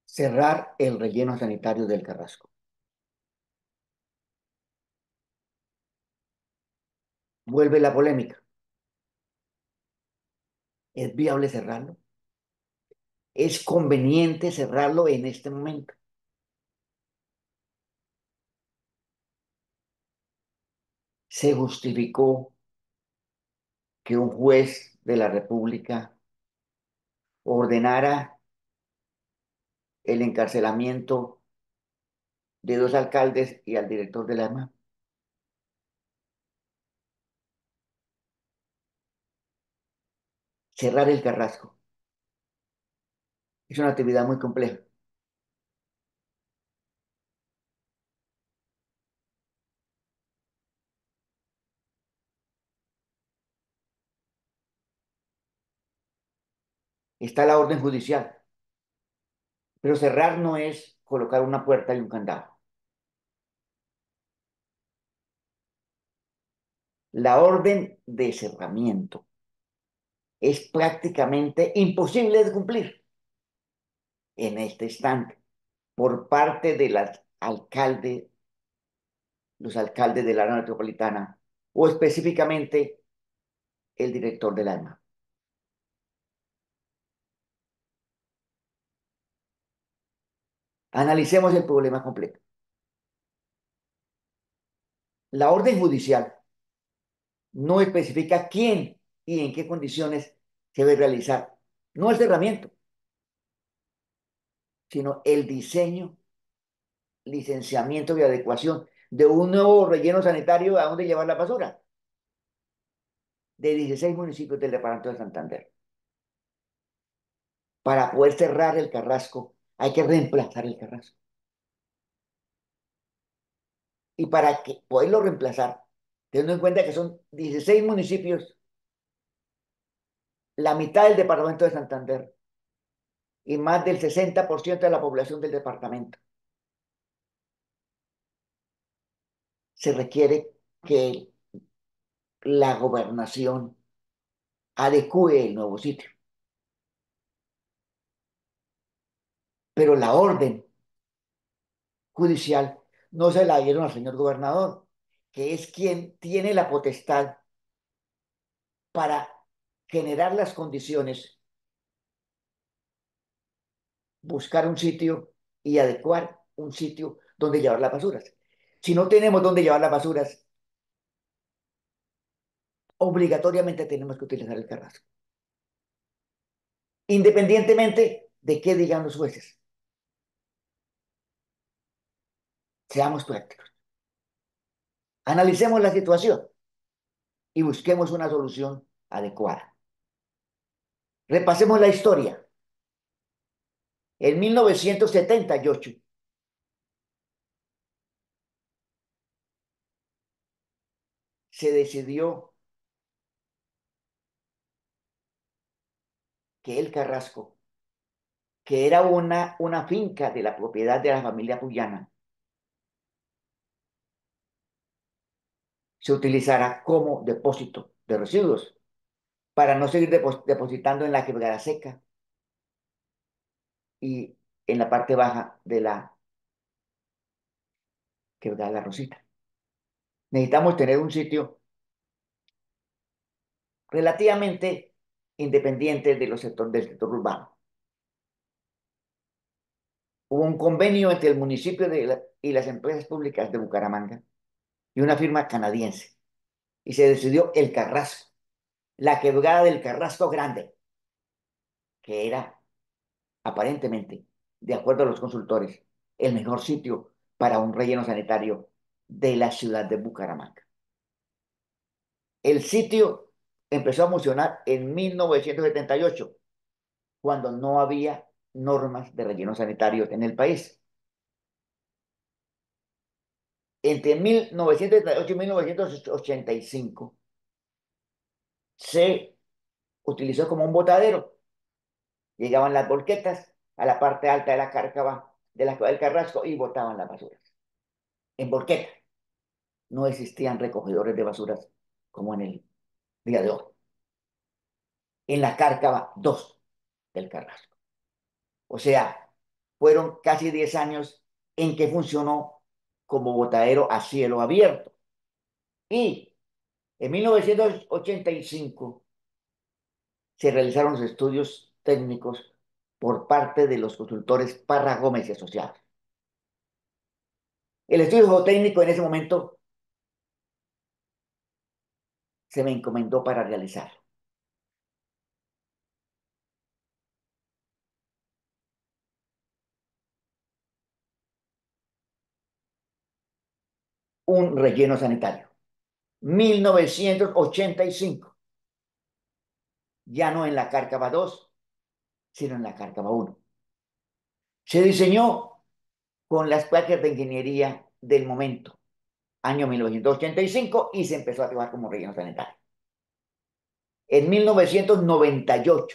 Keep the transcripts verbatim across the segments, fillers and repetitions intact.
Cerrar el relleno sanitario del Carrasco. Vuelve la polémica. ¿Es viable cerrarlo? ¿Es conveniente cerrarlo en este momento? ¿Se justificó que un juez de la República ordenara el encarcelamiento de dos alcaldes y al director de la E M A? Cerrar el Carrasco es una actividad muy compleja. Está la orden judicial, pero cerrar no es colocar una puerta y un candado. La orden de cerramiento es prácticamente imposible de cumplir en este instante por parte de las alcaldes, los alcaldes del área metropolitana o específicamente el director del A M A. Analicemos el problema completo. La orden judicial no especifica quién y en qué condiciones se debe realizar, no el cerramiento, sino el diseño, licenciamiento y adecuación de un nuevo relleno sanitario a donde llevar la basura de dieciséis municipios del departamento de Santander. Para poder cerrar el Carrasco hay que reemplazar el Carrasco. Y para que poderlo reemplazar, teniendo en cuenta que son dieciséis municipios, la mitad del departamento de Santander y más del sesenta por ciento de la población del departamento, se requiere que la gobernación adecue el nuevo sitio. Pero la orden judicial no se la dieron al señor gobernador, que es quien tiene la potestad para generar las condiciones, buscar un sitio y adecuar un sitio donde llevar las basuras. Si no tenemos donde llevar las basuras, obligatoriamente tenemos que utilizar el Carrasco, independientemente de qué digan los jueces. Seamos prácticos. Analicemos la situación y busquemos una solución adecuada. Repasemos la historia. En mil novecientos setenta y ocho se decidió que el Carrasco, que era una, una finca de la propiedad de la familia Puyana, se utilizara como depósito de residuos para no seguir depo- depositando en la quebrada seca y en la parte baja de la quebrada La Rosita. Necesitamos tener un sitio relativamente independiente de los sectores del sector urbano. Hubo un convenio entre el municipio de la- y las empresas públicas de Bucaramanga y una firma canadiense y se decidió el Carrasco, la quebrada del Carrasco Grande, que era aparentemente, de acuerdo a los consultores, el mejor sitio para un relleno sanitario de la ciudad de Bucaramanga. El sitio empezó a funcionar en mil novecientos setenta y ocho, cuando no había normas de relleno sanitario en el país. Entre mil novecientos setenta y ocho y mil novecientos ochenta y cinco se utilizó como un botadero. Llegaban las volquetas a la parte alta de la cárcava de la del Carrasco y botaban las basuras. En volqueta no existían recogedores de basuras como en el día de hoy. En la cárcava dos del Carrasco. O sea, fueron casi diez años en que funcionó como botadero a cielo abierto. Y en mil novecientos ochenta y cinco se realizaron los estudios técnicos por parte de los consultores Parra Gómez y Asociados. El estudio geotécnico en ese momento se me encomendó para realizar un relleno sanitario. mil novecientos ochenta y cinco, ya no en la Cárcava dos, sino en la Cárcava uno. Se diseñó con las prácticas de ingeniería del momento, año mil novecientos ochenta y cinco, y se empezó a trabajar como relleno sanitario. En mil novecientos noventa y ocho,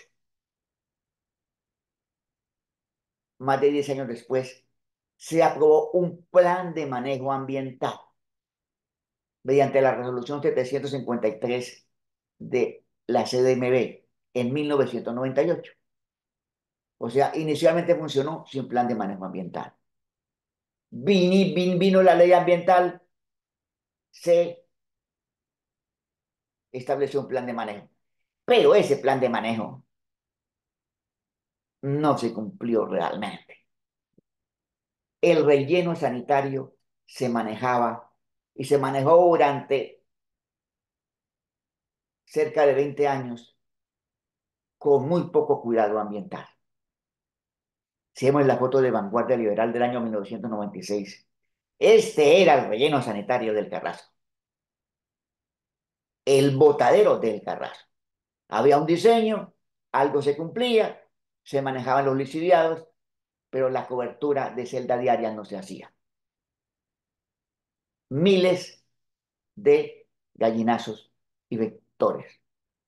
más de diez años después, se aprobó un plan de manejo ambiental mediante la resolución setecientos cincuenta y tres de la C D M B en mil novecientos noventa y ocho. O sea, inicialmente funcionó sin plan de manejo ambiental. Vini- vin- Vino la ley ambiental, se estableció un plan de manejo. Pero ese plan de manejo no se cumplió realmente. El relleno sanitario se manejaba y se manejó durante cerca de veinte años con muy poco cuidado ambiental. Si vemos la foto de Vanguardia Liberal del año mil novecientos noventa y seis, este era el relleno sanitario del Carrasco, el botadero del Carrasco. Había un diseño, algo se cumplía, se manejaban los lixiviados, pero la cobertura de celda diaria no se hacía. Miles de gallinazos y vectores.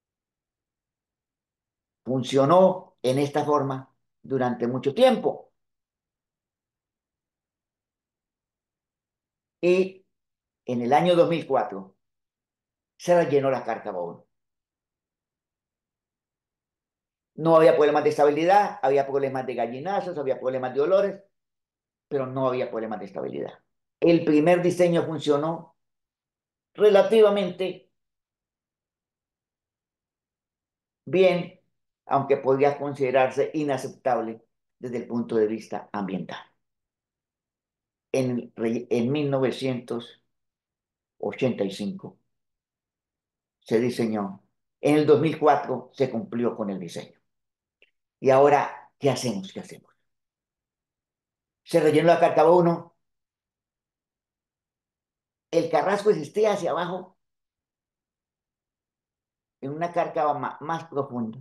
Funcionó en esta forma durante mucho tiempo y en el año dos mil cuatro se rellenó la Cárcava uno. No había problemas de estabilidad, había problemas de gallinazos, había problemas de olores, pero no había problemas de estabilidad. El primer diseño funcionó relativamente bien, aunque podría considerarse inaceptable desde el punto de vista ambiental. En, en mil novecientos ochenta y cinco se diseñó, en el dos mil cuatro se cumplió con el diseño. Y ahora, ¿qué hacemos? ¿Qué hacemos? Se rellenó la Cárcava uno, el Carrasco existía hacia abajo en una cárcava más profunda,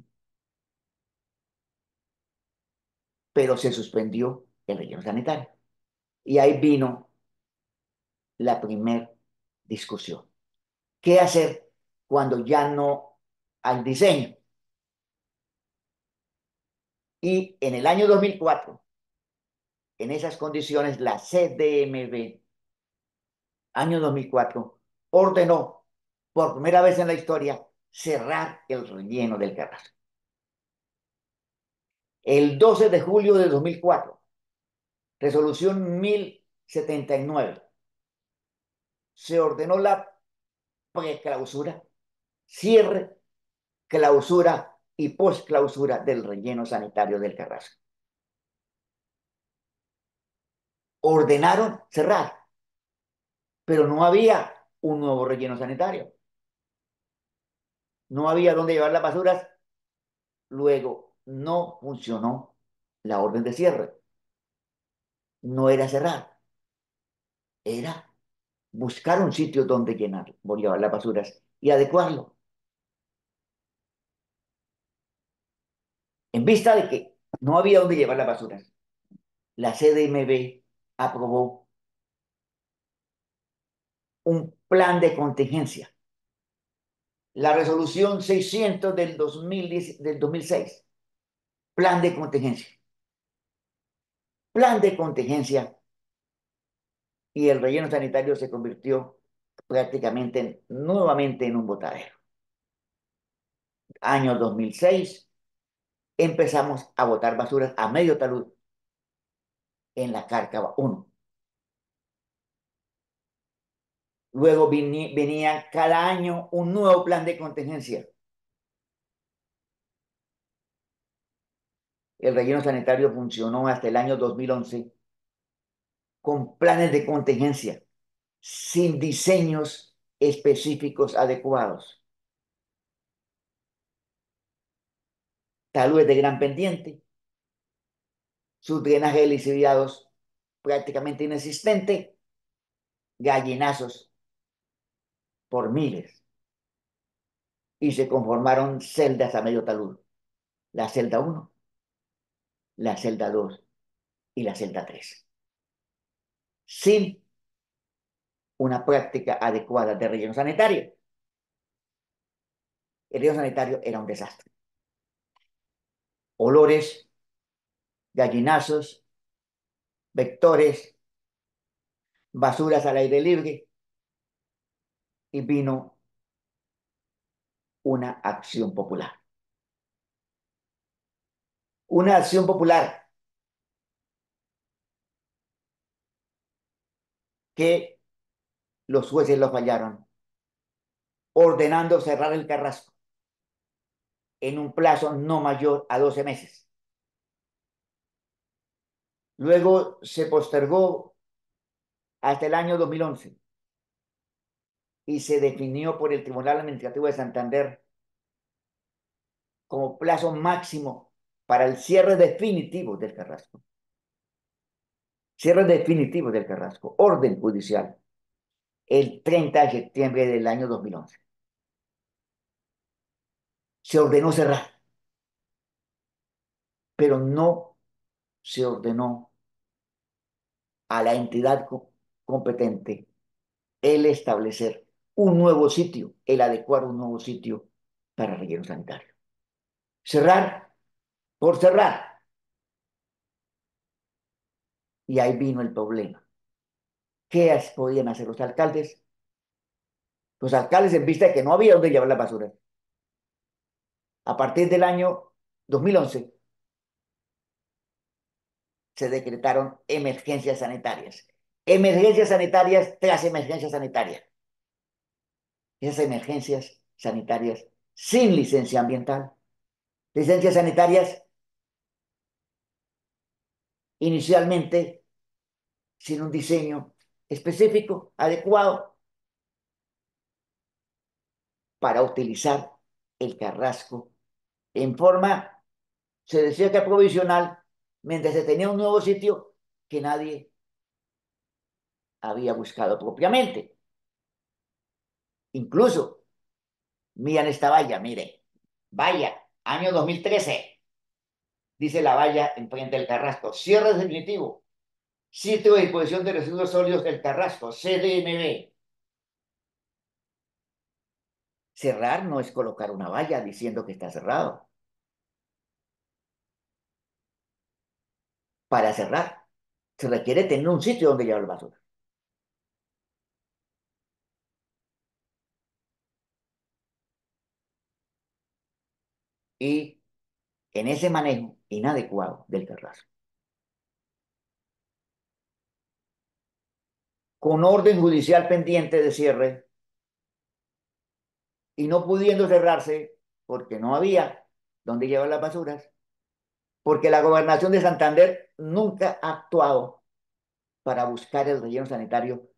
pero se suspendió el relleno sanitario. Y ahí vino la primera discusión. ¿Qué hacer cuando ya no hay diseño? Y en el año dos mil cuatro, en esas condiciones, la C D M B, año dos mil cuatro, ordenó por primera vez en la historia cerrar el relleno del Carrasco. El doce de julio de dos mil cuatro, resolución mil setenta y nueve, se ordenó la preclausura, cierre, clausura y posclausura del relleno sanitario del Carrasco. Ordenaron cerrar, pero no había un nuevo relleno sanitario. No había dónde llevar las basuras. Luego, no funcionó la orden de cierre. No era cerrar, era buscar un sitio donde llenar, llevar las basuras y adecuarlo. En vista de que no había dónde llevar las basuras, la C D M B aprobó un plan de contingencia. La resolución seiscientos del, dos mil diez, del dos mil seis, plan de contingencia. Plan de contingencia y el relleno sanitario se convirtió prácticamente en, nuevamente en un botadero. Año dos mil seis, empezamos a botar basuras a medio talud en la Cárcava uno. Luego venía cada año un nuevo plan de contingencia. El relleno sanitario funcionó hasta el año dos mil once con planes de contingencia sin diseños específicos adecuados. Taludes de gran pendiente, sus drenajes de lixiviados prácticamente inexistente, gallinazos por miles. Y se conformaron celdas a medio talud. La celda uno, la celda dos y la celda tres. Sin una práctica adecuada de relleno sanitario. El relleno sanitario era un desastre. Olores, gallinazos, vectores, basuras al aire libre, y vino una acción popular. Una acción popular que los jueces lo fallaron, ordenando cerrar el Carrasco en un plazo no mayor a doce meses. Luego se postergó hasta el año dos mil once y se definió por el Tribunal Administrativo de Santander como plazo máximo para el cierre definitivo del Carrasco. Cierre definitivo del Carrasco, orden judicial, el treinta de septiembre del año dos mil once. Se ordenó cerrar, pero no se ordenó a la entidad competente el establecer un nuevo sitio, el adecuar un nuevo sitio para relleno sanitario. Cerrar por cerrar. Y ahí vino el problema. ¿Qué podían hacer los alcaldes? Los alcaldes, en vista de que no había donde llevar la basura, a partir del año dos mil once se decretaron emergencias sanitarias. Emergencias sanitarias tras emergencias sanitarias. Esas emergencias sanitarias sin licencia ambiental. Licencias sanitarias inicialmente sin un diseño específico, adecuado para utilizar el Carrasco en forma, se decía que provisional, mientras se tenía un nuevo sitio que nadie había buscado propiamente. Incluso, miren esta valla, mire, valla, año dos mil trece, dice la valla enfrente del Carrasco, cierre definitivo, sitio de disposición de residuos sólidos del Carrasco, C D M B. Cerrar no es colocar una valla diciendo que está cerrado. Para cerrar, se requiere tener un sitio donde llevar la basura. Y en ese manejo inadecuado del Carrasco, con orden judicial pendiente de cierre y no pudiendo cerrarse porque no había donde llevar las basuras, porque la gobernación de Santander nunca ha actuado para buscar el relleno sanitario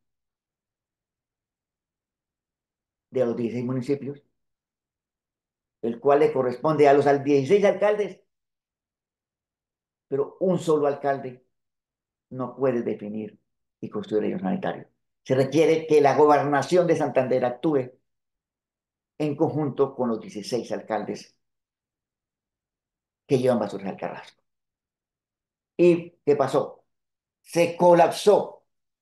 de los dieciséis municipios, el cual le corresponde a los dieciséis alcaldes, pero un solo alcalde no puede definir y construir el relleno sanitario. Se requiere que la gobernación de Santander actúe en conjunto con los dieciséis alcaldes que llevan basuras al Carrasco. ¿Y qué pasó? Se colapsó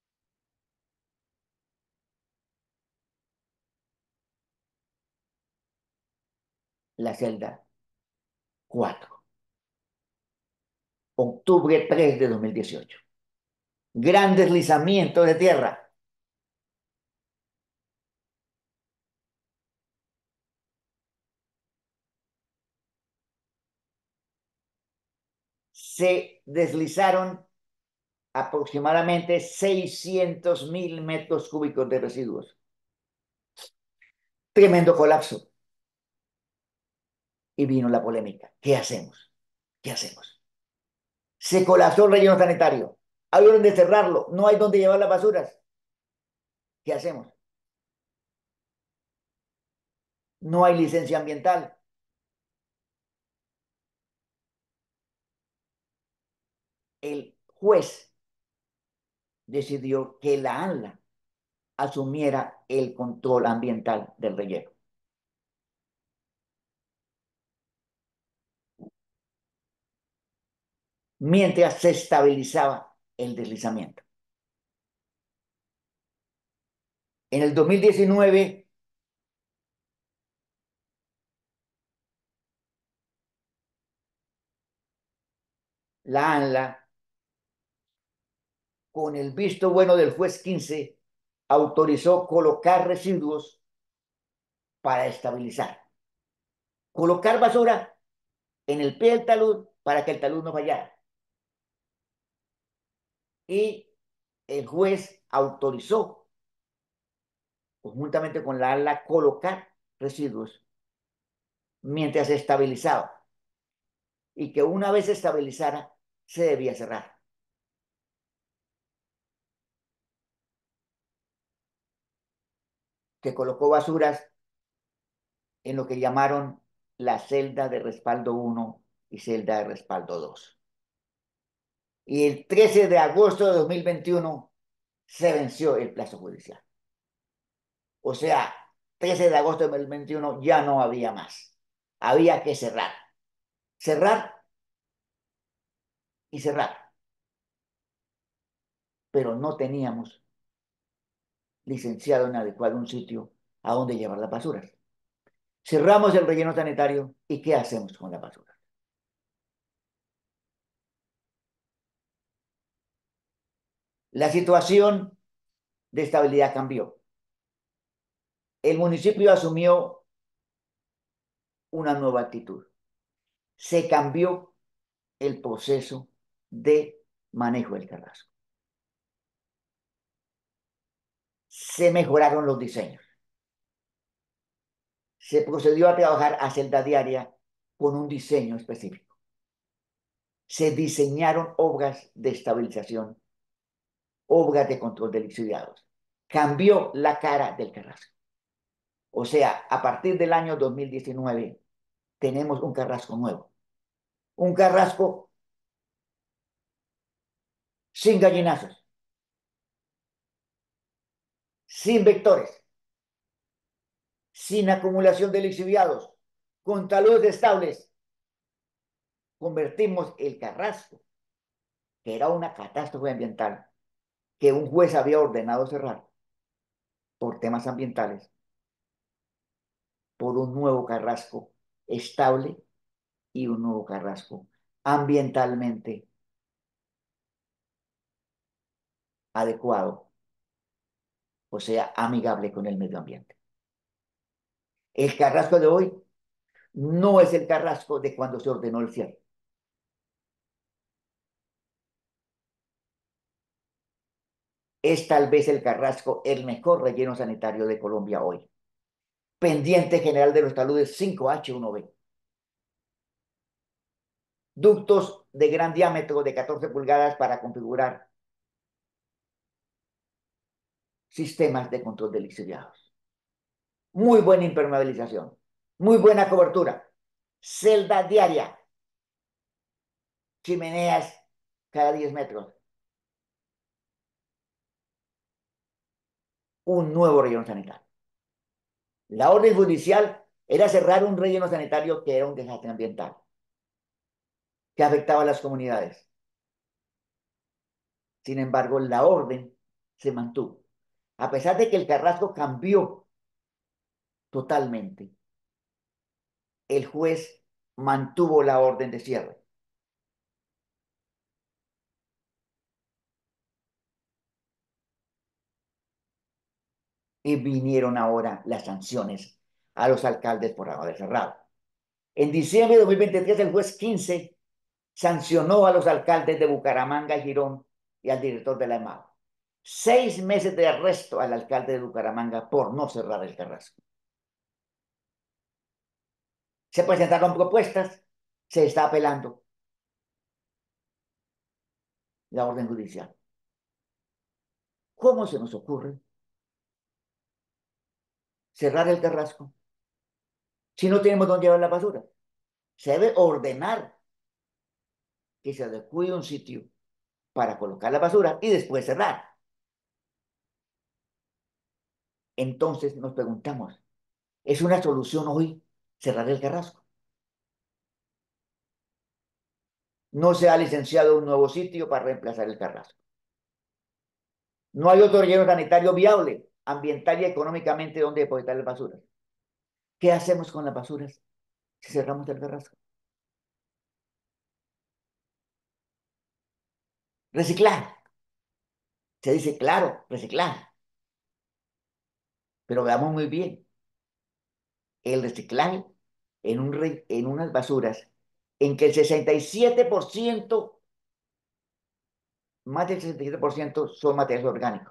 la celda cuatro, octubre tres de dos mil dieciocho. Gran deslizamiento de tierra. Se deslizaron aproximadamente seiscientos mil metros cúbicos de residuos. Tremendo colapso. Y vino la polémica. ¿Qué hacemos? ¿Qué hacemos? Se colapsó el relleno sanitario. Hay donde cerrarlo. No hay donde llevar las basuras. ¿Qué hacemos? No hay licencia ambiental. El juez decidió que la ANLA asumiera el control ambiental del relleno. Mientras se estabilizaba el deslizamiento. En el dos mil diecinueve, la ANLA, con el visto bueno del juez quince, autorizó colocar residuos para estabilizar. Colocar basura en el pie del talud para que el talud no fallara. Y el juez autorizó, conjuntamente con la ANLA, colocar residuos mientras se estabilizaba. Y que una vez se estabilizara, se debía cerrar. Que colocó basuras en lo que llamaron la celda de respaldo uno y celda de respaldo dos. Y el trece de agosto de dos mil veintiuno se venció el plazo judicial. O sea, trece de agosto de dos mil veintiuno ya no había más. Había que cerrar. Cerrar y cerrar. Pero no teníamos licenciado en adecuado un sitio a donde llevar las basuras. Cerramos el relleno sanitario y ¿qué hacemos con la basura? La situación de estabilidad cambió. El municipio asumió una nueva actitud. Se cambió el proceso de manejo del carrasco. Se mejoraron los diseños. Se procedió a trabajar a celda diaria con un diseño específico. Se diseñaron obras de estabilización, obras de control de lixiviados. Cambió la cara del carrasco. O sea, a partir del año dos mil diecinueve tenemos un carrasco nuevo. Un carrasco sin gallinazos, sin vectores, sin acumulación de lixiviados, con taludes estables. Convertimos el carrasco, que era una catástrofe ambiental, que un juez había ordenado cerrar por temas ambientales, por un nuevo carrasco estable y un nuevo carrasco ambientalmente adecuado, o sea, amigable con el medio ambiente. El carrasco de hoy no es el carrasco de cuando se ordenó el cierre. Es tal vez el carrasco el mejor relleno sanitario de Colombia hoy. Pendiente general de los taludes cinco H uno B. Ductos de gran diámetro de catorce pulgadas para configurar sistemas de control de lixiviados. Muy buena impermeabilización, muy buena cobertura, celda diaria, chimeneas cada diez metros, un nuevo relleno sanitario. La orden judicial era cerrar un relleno sanitario que era un desastre ambiental, que afectaba a las comunidades. Sin embargo, la orden se mantuvo. A pesar de que el carrasco cambió totalmente, el juez mantuvo la orden de cierre. Y vinieron ahora las sanciones a los alcaldes por haber cerrado. En diciembre de dos mil veintitrés, el juez quince sancionó a los alcaldes de Bucaramanga y Girón y al director de la EMAO. Seis meses de arresto al alcalde de Bucaramanga por no cerrar el Carrasco. Se presentaron propuestas, se está apelando la orden judicial. ¿Cómo se nos ocurre cerrar el Carrasco si no tenemos dónde llevar la basura? Se debe ordenar que se adecue un sitio para colocar la basura y después cerrar. Entonces nos preguntamos, ¿es una solución hoy cerrar el Carrasco? No se ha licenciado un nuevo sitio para reemplazar el Carrasco. No hay otro relleno sanitario viable, ambiental y económicamente donde depositar las basuras. ¿Qué hacemos con las basuras si cerramos el Carrasco? Reciclar. Se dice, claro, reciclar. Pero veamos muy bien, el reciclaje en, un re- en unas basuras en que el sesenta y siete por ciento, más del sesenta y siete por ciento son materiales orgánicos.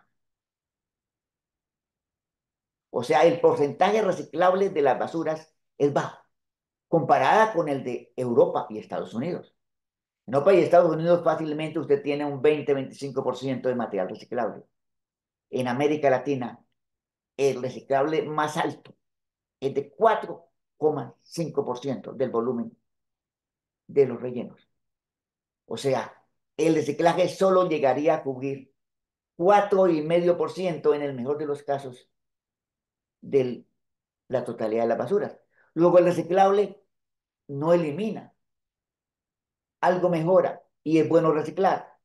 O sea, el porcentaje reciclable de las basuras es bajo, comparada con el de Europa y Estados Unidos. En Europa y Estados Unidos fácilmente usted tiene un veinte veinticinco por ciento de material reciclable. En América Latina, el reciclable más alto es de cuatro coma cinco por ciento del volumen de los rellenos. O sea, el reciclaje solo llegaría a cubrir cuatro coma cinco por ciento en el mejor de los casos de la totalidad de las basuras. Luego el reciclable no elimina, algo mejora y es bueno reciclar.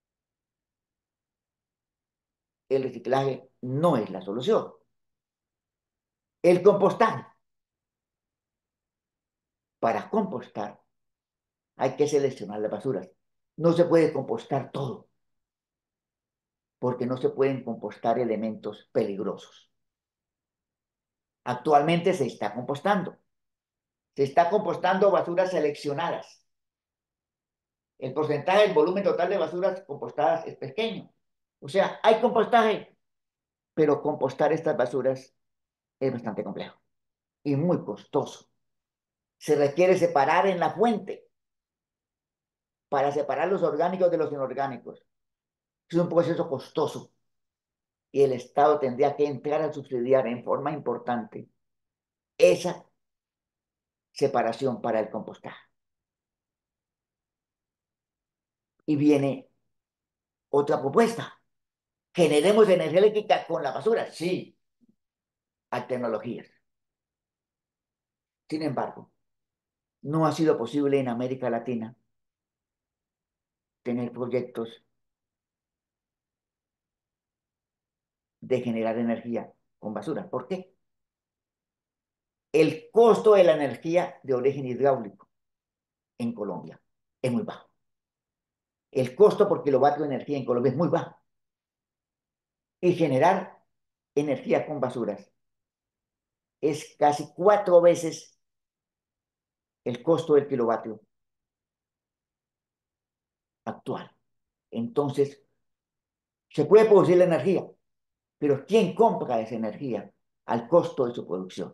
El reciclaje no es la solución. El compostaje. Para compostar hay que seleccionar las basuras. No se puede compostar todo, porque no se pueden compostar elementos peligrosos. Actualmente se está compostando. Se está compostando basuras seleccionadas. El porcentaje del volumen total de basuras compostadas es pequeño. O sea, hay compostaje, pero compostar estas basuras es bastante complejo y muy costoso. Se requiere separar en la fuente para separar los orgánicos de los inorgánicos. Es un proceso costoso y el Estado tendría que entrar a subsidiar en forma importante esa separación para el compostaje. Y viene otra propuesta. ¿Generemos energía eléctrica con la basura? Sí, hay tecnologías. Sin embargo, no ha sido posible en América Latina tener proyectos de generar energía con basura. ¿Por qué? El costo de la energía de origen hidráulico en Colombia es muy bajo. El costo por kilovatio de energía en Colombia es muy bajo. Y generar energía con basuras es casi cuatro veces el costo del kilovatio actual. Entonces, se puede producir la energía, pero ¿quién compra esa energía al costo de su producción?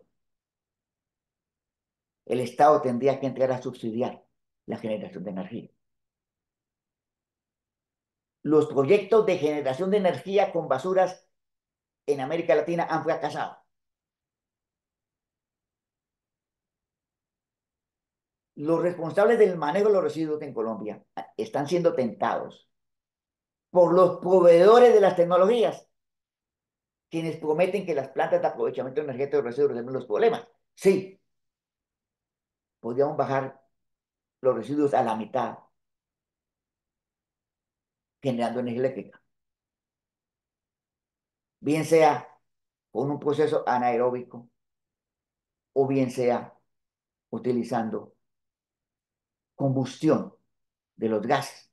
El Estado tendría que entrar a subsidiar la generación de energía. Los proyectos de generación de energía con basuras en América Latina han fracasado. Los responsables del manejo de los residuos en Colombia están siendo tentados por los proveedores de las tecnologías, quienes prometen que las plantas de aprovechamiento energético de residuos resuelven los problemas. Sí, podríamos bajar los residuos a la mitad generando energía eléctrica, bien sea con un proceso anaeróbico o bien sea utilizando combustión de los gases.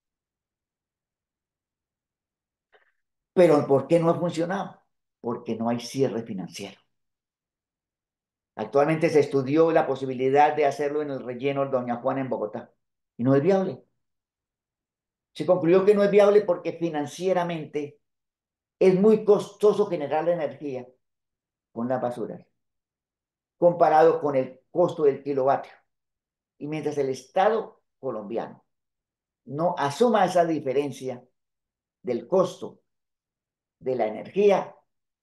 Pero ¿por qué no ha funcionado? Porque no hay cierre financiero. Actualmente se estudió la posibilidad de hacerlo en el relleno Doña Juana en Bogotá y no es viable. Se concluyó que no es viable porque financieramente es muy costoso generar la energía con las basuras, comparado con el costo del kilovatio. Y mientras el Estado colombiano no asuma esa diferencia del costo de la energía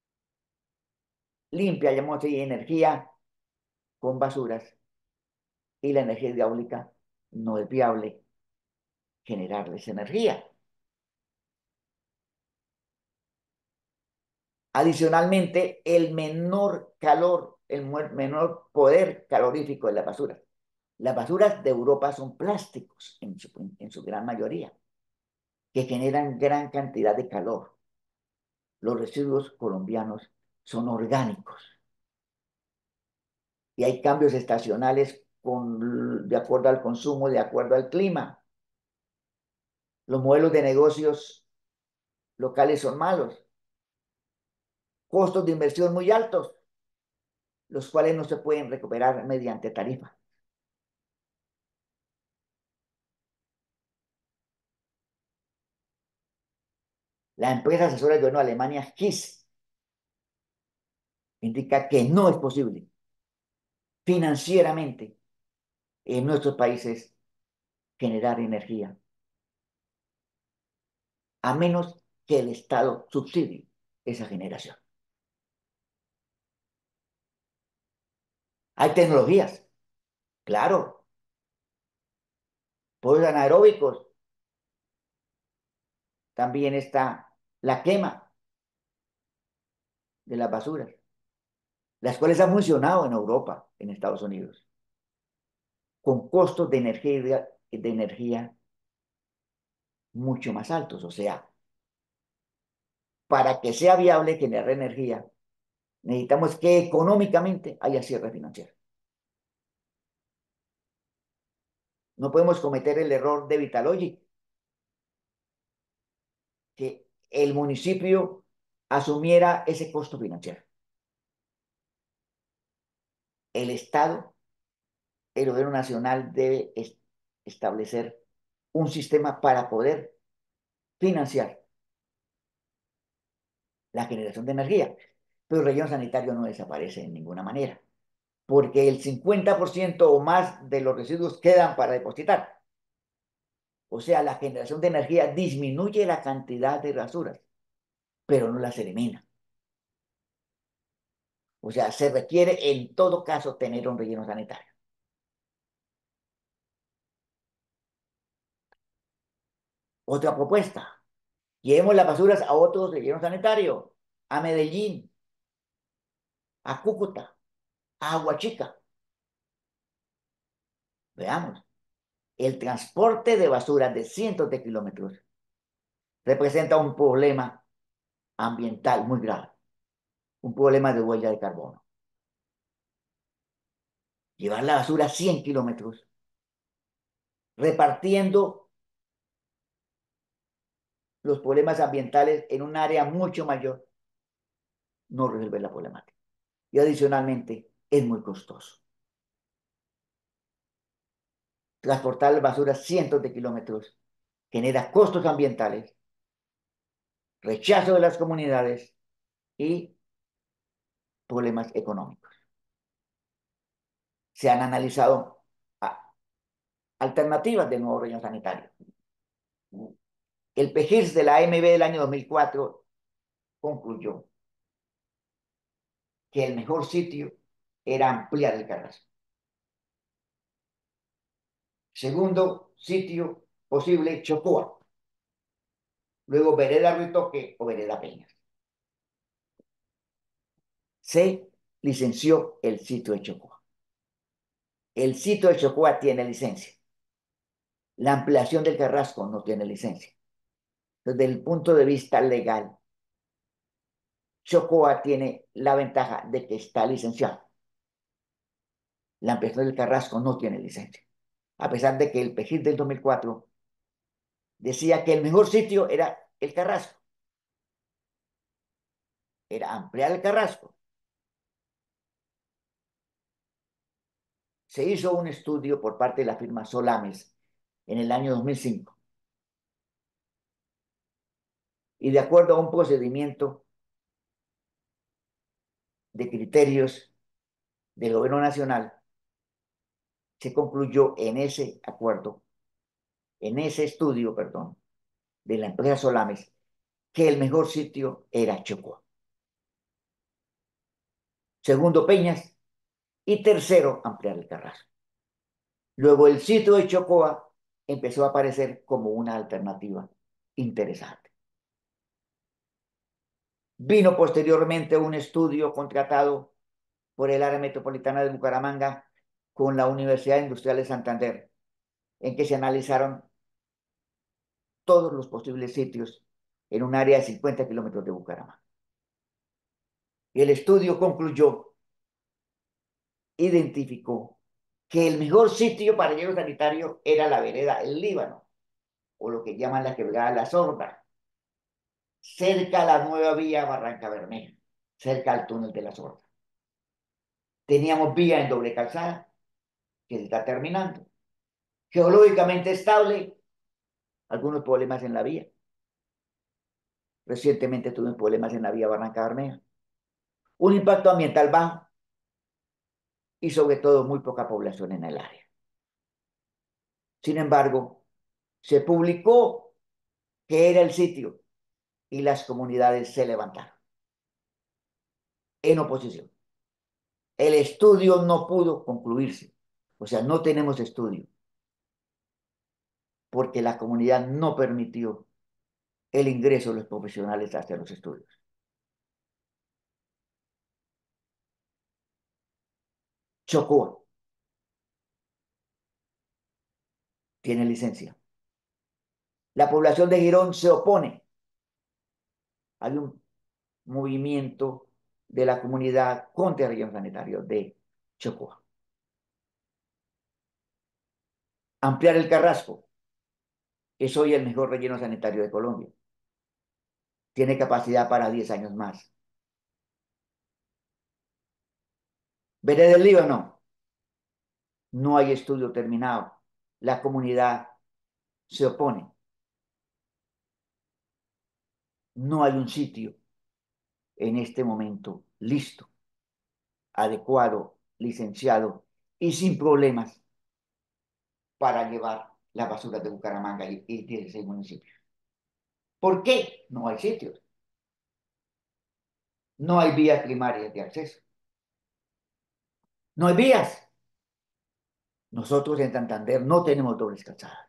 limpia, llamamos así, energía con basuras, y la energía hidráulica, no es viable generarles energía. Adicionalmente, el menor calor, el menor poder calorífico de las basuras. Las basuras de Europa son plásticos en su, en su gran mayoría, que generan gran cantidad de calor. Los residuos colombianos son orgánicos y hay cambios estacionales con, de acuerdo al consumo, de acuerdo al clima. Los modelos de negocios locales son malos, costos de inversión muy altos, los cuales no se pueden recuperar mediante tarifa. La empresa asesora del gobierno de Alemania, KISS, indica que no es posible financieramente en nuestros países generar energía, a menos que el Estado subsidie esa generación. Hay tecnologías, claro, pozos anaeróbicos, también está la quema de las basuras, las cuales han funcionado en Europa, en Estados Unidos, con costos de energía, de energía mucho más altos. O sea, para que sea viable generar energía, necesitamos que económicamente haya cierre financiero. No podemos cometer el error de Vitalogic, que el municipio asumiera ese costo financiero. El Estado, el gobierno nacional debe es- establecer un sistema para poder financiar la generación de energía. Pero el relleno sanitario no desaparece de ninguna manera, porque el cincuenta por ciento o más de los residuos quedan para depositar. O sea, la generación de energía disminuye la cantidad de basuras, pero no las elimina. O sea, se requiere en todo caso tener un relleno sanitario. Otra propuesta, llevemos las basuras a otros rellenos sanitarios, a Medellín, a Cúcuta, a Aguachica. Veamos, el transporte de basuras de cientos de kilómetros representa un problema ambiental muy grave, un problema de huella de carbono. Llevar la basura cien kilómetros, repartiendo los problemas ambientales en un área mucho mayor, no resuelve la problemática. Y adicionalmente, es muy costoso. Transportar las basuras cientos de kilómetros genera costos ambientales, rechazo de las comunidades y problemas económicos. Se han analizado a, alternativas de nuevo relleno sanitario. El P G I R S de la A M B del año dos mil cuatro concluyó que el mejor sitio era ampliar el Carrasco. Segundo sitio posible, Chocoa. Luego Vereda Ruitoque o Vereda Peñas. Se licenció el sitio de Chocoa. El sitio de Chocoa tiene licencia. La ampliación del Carrasco no tiene licencia. Desde el punto de vista legal, Chocoa tiene la ventaja de que está licenciado. La ampliación del Carrasco no tiene licencia. A pesar de que el P G I R del dos mil cuatro decía que el mejor sitio era el Carrasco. Era ampliar el Carrasco. Se hizo un estudio por parte de la firma Solames en el año dos mil cinco y de acuerdo a un procedimiento de criterios del gobierno nacional, se concluyó en ese acuerdo, en ese estudio, perdón, de la empresa Solames, que el mejor sitio era Chocó. Segundo, Peñas. Y tercero, ampliar el Carrasco. Luego el sitio de Chocoa empezó a aparecer como una alternativa interesante. Vino posteriormente un estudio contratado por el área metropolitana de Bucaramanga con la Universidad Industrial de Santander, en que se analizaron todos los posibles sitios en un área de cincuenta kilómetros de Bucaramanga. Y el estudio concluyó, identificó que el mejor sitio para el lleno sanitario era la vereda El Líbano, o lo que llaman la quebrada La Sorda, cerca a la nueva vía Barranca Bermeja, cerca al túnel de La Sorda. Teníamos vía en doble calzada, que se está terminando, geológicamente estable, algunos problemas en la vía. Recientemente tuve problemas en la vía Barranca Bermeja. Un impacto ambiental bajo y sobre todo muy poca población en el área. Sin embargo, se publicó que era el sitio y las comunidades se levantaron en oposición. El estudio no pudo concluirse, o sea, no tenemos estudio, porque la comunidad no permitió el ingreso de los profesionales hacia los estudios. Chocoa tiene licencia. La población de Girón se opone. Hay un movimiento de la comunidad contra el relleno sanitario de Chocoa. Ampliar el Carrasco es hoy el mejor relleno sanitario de Colombia. Tiene capacidad para diez años más. Veré del Líbano, no hay estudio terminado. La comunidad se opone. No hay un sitio en este momento listo, adecuado, licenciado y sin problemas para llevar la basura de Bucaramanga y, y dieciséis municipios. ¿Por qué? No hay sitios. No hay vías primarias de acceso. No hay vías. Nosotros en Santander no tenemos dobles calzadas.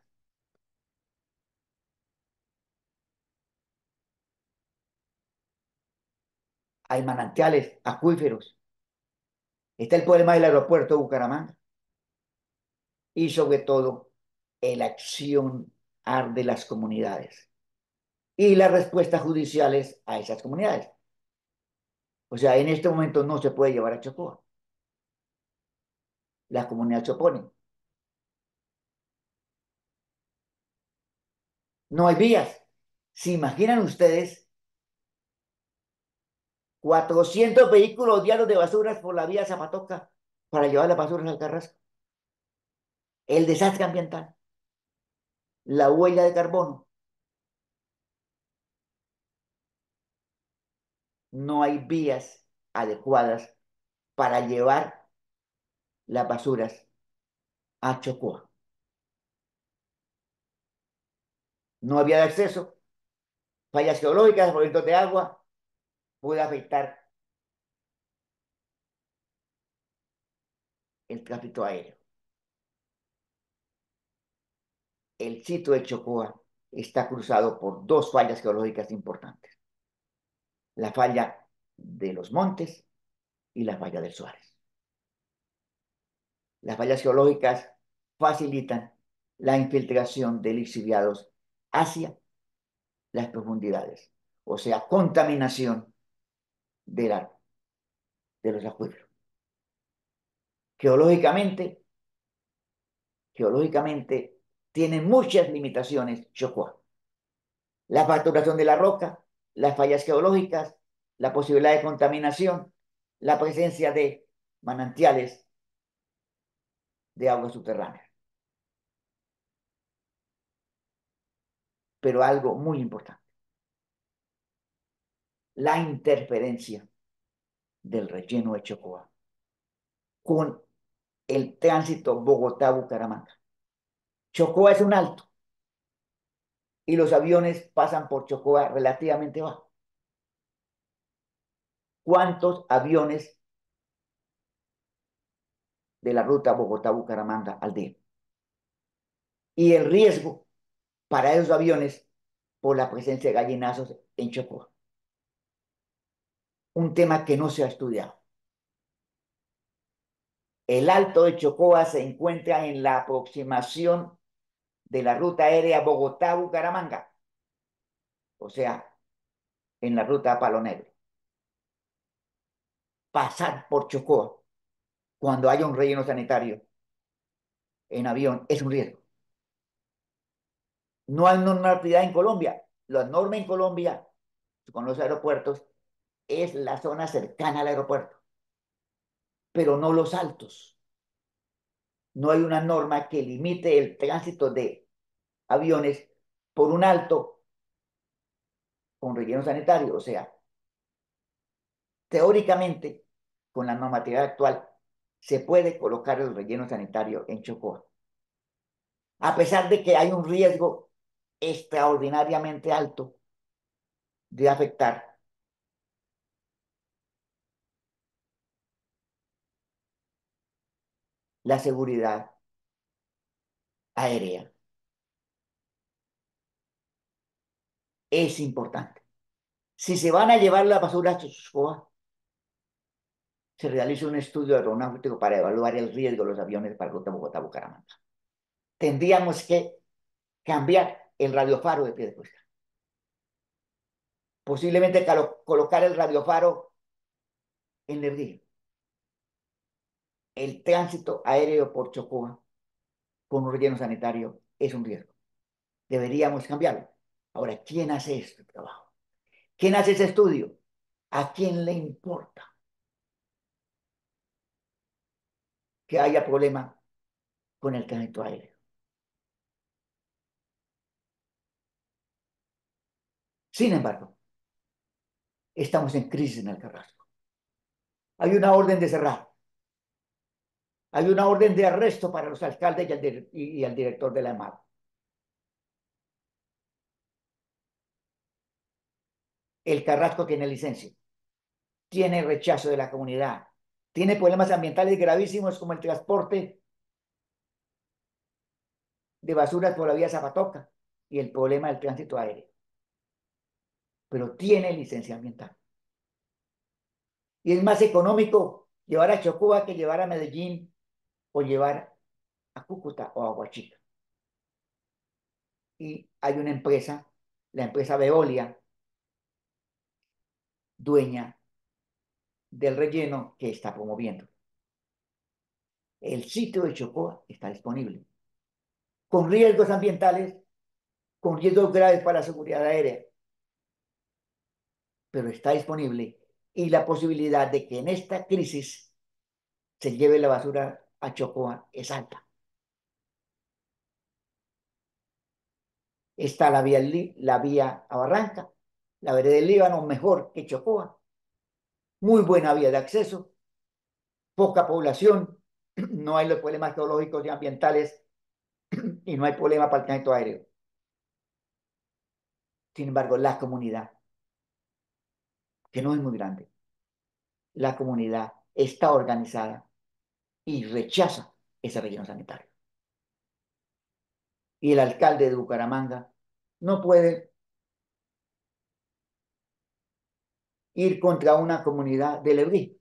Hay manantiales, acuíferos. Está el problema del aeropuerto de Bucaramanga. Y sobre todo, el acción de las comunidades y las respuestas judiciales a esas comunidades. O sea, en este momento no se puede llevar a Chocó. Las comunidades se oponen. No hay vías. ¿Se imaginan ustedes cuatrocientos vehículos diarios de basuras por la vía Zapatoca para llevar las basuras al Carrasco? El desastre ambiental, la huella de carbono. No hay vías adecuadas para llevar las basuras a Chocó. No había de acceso, fallas geológicas, movimientos de agua, puede afectar el tráfico aéreo. El sitio de Chocoa está cruzado por dos fallas geológicas importantes: la falla de los Montes y la falla del Suárez. Las fallas geológicas facilitan la infiltración de lixiviados hacia las profundidades, o sea, contaminación de, la, de los acuíferos. Geológicamente, geológicamente tiene muchas limitaciones Chocoa: la facturación de la roca, las fallas geológicas, la posibilidad de contaminación, la presencia de manantiales de agua subterránea. Pero algo muy importante: la interferencia del relleno de Chocoa con el tránsito Bogotá-Bucaramanga. Chocoa es un alto y los aviones pasan por Chocoa relativamente bajo. ¿Cuántos aviones de la ruta Bogotá-Bucaramanga al día? Y el riesgo para esos aviones por la presencia de gallinazos en Chocoa. Un tema que no se ha estudiado. El Alto de Chocoa se encuentra en la aproximación de la ruta aérea Bogotá-Bucaramanga, o sea, en la ruta Palo Negro. Pasar por Chocoa cuando haya un relleno sanitario en avión es un riesgo. No hay normatividad en Colombia. La norma en Colombia con los aeropuertos es la zona cercana al aeropuerto, pero no los altos. No hay una norma que limite el tránsito de aviones por un alto con relleno sanitario. O sea, teóricamente, con la normatividad actual, se puede colocar el relleno sanitario en Chocoa, a pesar de que hay un riesgo extraordinariamente alto de afectar la seguridad aérea. Es importante. Si se van a llevar la basura a Chocoa, se realiza un estudio aeronáutico para evaluar el riesgo de los aviones para la ruta Bogotá-Bucaramanga. Tendríamos que cambiar el radiofaro de Piedecuesta. Posiblemente colocar el radiofaro en Lebrija. El tránsito aéreo por Chocoa con un relleno sanitario es un riesgo. Deberíamos cambiarlo. Ahora, ¿quién hace este trabajo? ¿Quién hace ese estudio? ¿A quién le importa que haya problema con el tránsito aéreo? Sin embargo, estamos en crisis en el Carrasco. Hay una orden de cerrar. Hay una orden de arresto para los alcaldes y el, y el director de la EMAD. El Carrasco tiene licencia, tiene rechazo de la comunidad, tiene problemas ambientales gravísimos como el transporte de basuras por la vía Zapatoca y el problema del tránsito aéreo, pero tiene licencia ambiental. Y es más económico llevar a Chocoa que llevar a Medellín o llevar a Cúcuta o a Huachica. Y hay una empresa, la empresa Veolia, dueña del relleno, que está promoviendo. El sitio de Chocoa está disponible, con riesgos ambientales, con riesgos graves para la seguridad aérea, pero está disponible y la posibilidad de que en esta crisis se lleve la basura a Chocoa es alta. Está la vía, la vía a Barranca, la vereda del Líbano, mejor que Chocoa, muy buena vía de acceso, poca población, no hay los problemas geológicos y ambientales y no hay problema para el tránsito aéreo. Sin embargo, la comunidad, que no es muy grande, la comunidad está organizada y rechaza ese relleno sanitario. Y el alcalde de Bucaramanga no puede ir contra una comunidad de Lebrija.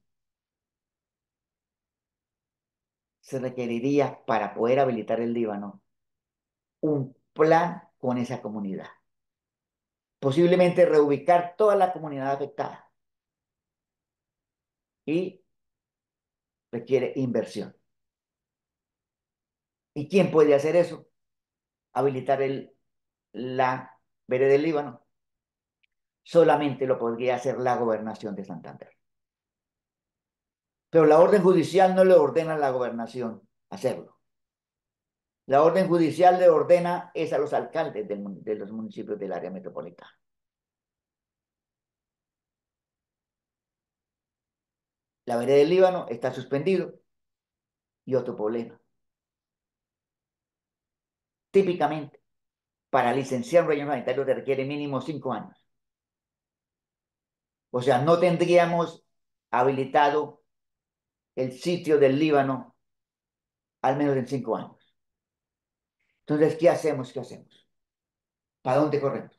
Se requeriría, para poder habilitar el Líbano, un plan con esa comunidad. Posiblemente reubicar toda la comunidad afectada. Y requiere inversión. ¿Y quién puede hacer eso? Habilitar el, la vereda del Líbano. Solamente lo podría hacer la gobernación de Santander. Pero la orden judicial no le ordena a la gobernación hacerlo. La orden judicial le ordena es a los alcaldes del, de los municipios del área metropolitana. La vereda del Líbano está suspendido y otro problema. Típicamente, para licenciar un relleno sanitario te requiere mínimo cinco años. O sea, no tendríamos habilitado el sitio del Líbano al menos en cinco años. Entonces, ¿qué hacemos? ¿Qué hacemos? ¿Para dónde corremos?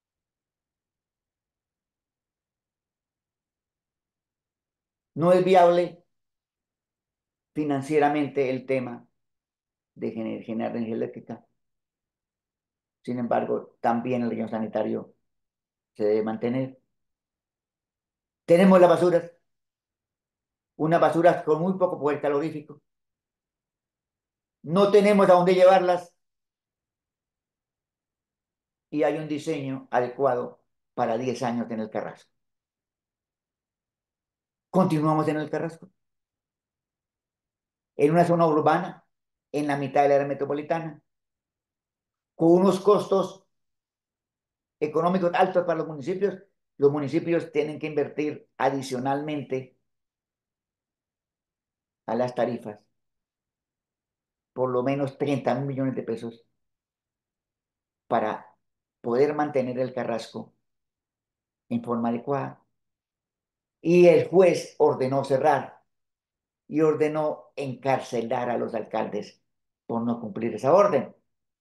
No es viable financieramente el tema de generar energía eléctrica. Sin embargo, también el relleno sanitario se debe mantener. Tenemos las basuras, unas basuras con muy poco poder calorífico. No tenemos a dónde llevarlas y hay un diseño adecuado para diez años en el Carrasco. Continuamos en el Carrasco, en una zona urbana, en la mitad del área metropolitana, con unos costos económicos altos para los municipios. Los municipios tienen que invertir adicionalmente a las tarifas por lo menos treinta mil millones de pesos para poder mantener el Carrasco en forma adecuada. Y el juez ordenó cerrar y ordenó encarcelar a los alcaldes por no cumplir esa orden.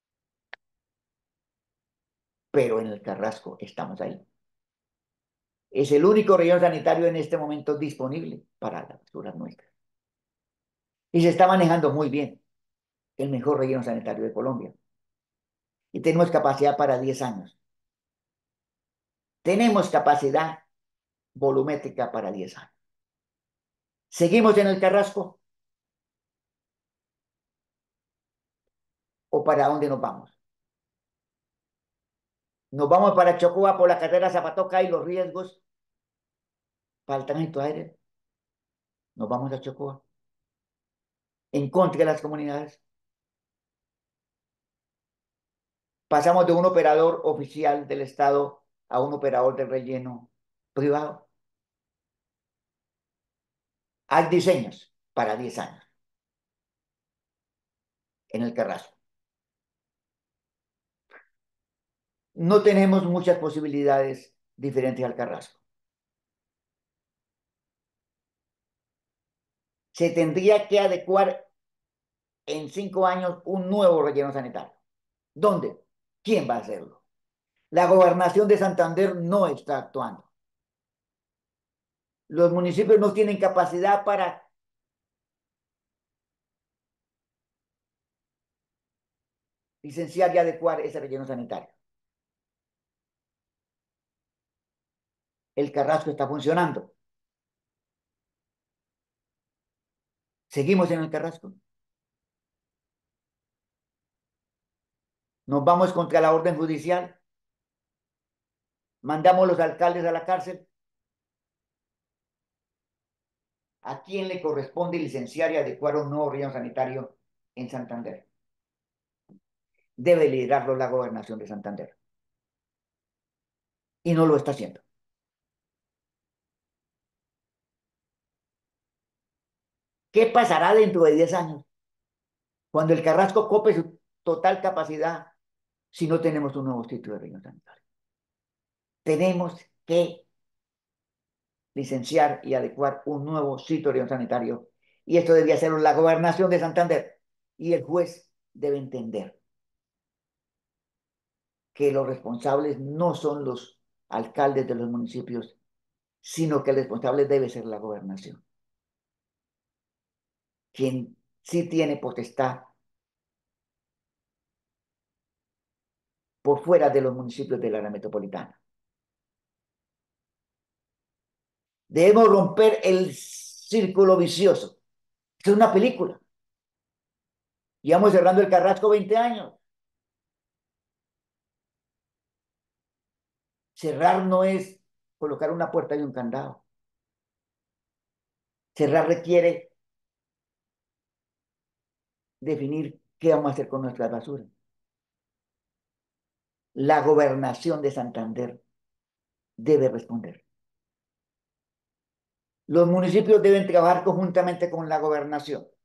Pero en el Carrasco estamos ahí. Es el único relleno sanitario en este momento disponible para las basuras nuestras. Y se está manejando muy bien, el mejor relleno sanitario de Colombia. Y tenemos capacidad para diez años. Tenemos capacidad volumétrica para diez años. ¿Seguimos en el Carrasco o para dónde nos vamos? Nos vamos para Chocoa por la carrera Zapatoca y los riesgos para el tránsito aéreo. Nos vamos a Chocoa en contra de las comunidades. Pasamos de un operador oficial del Estado a un operador de relleno privado. Hay diseños para diez años en el Carrasco. No tenemos muchas posibilidades diferentes al Carrasco. Se tendría que adecuar en cinco años un nuevo relleno sanitario. ¿Dónde? ¿Quién va a hacerlo? La gobernación de Santander no está actuando. Los municipios no tienen capacidad para licenciar y adecuar ese relleno sanitario. El Carrasco está funcionando. Seguimos en el Carrasco. Nos vamos contra la orden judicial. Mandamos los alcaldes a la cárcel. ¿A quién le corresponde licenciar y adecuar un nuevo relleno sanitario en Santander? Debe liderarlo la gobernación de Santander. Y no lo está haciendo. ¿Qué pasará dentro de diez años? Cuando el Carrasco cope su total capacidad, si no tenemos un nuevo sitio de relleno sanitario. Tenemos que licenciar y adecuar un nuevo sitio de relleno sanitario. Y esto debía hacerlo la gobernación de Santander. Y el juez debe entender que los responsables no son los alcaldes de los municipios, sino que el responsable debe ser la gobernación, quien sí tiene potestad por fuera de los municipios del área metropolitana. Debemos romper el círculo vicioso. Esto es una película. Llevamos cerrando el Carrasco veinte años. Cerrar no es colocar una puerta y un candado. Cerrar requiere definir qué vamos a hacer con nuestras basuras. La gobernación de Santander debe responder. Los municipios deben trabajar conjuntamente con la gobernación.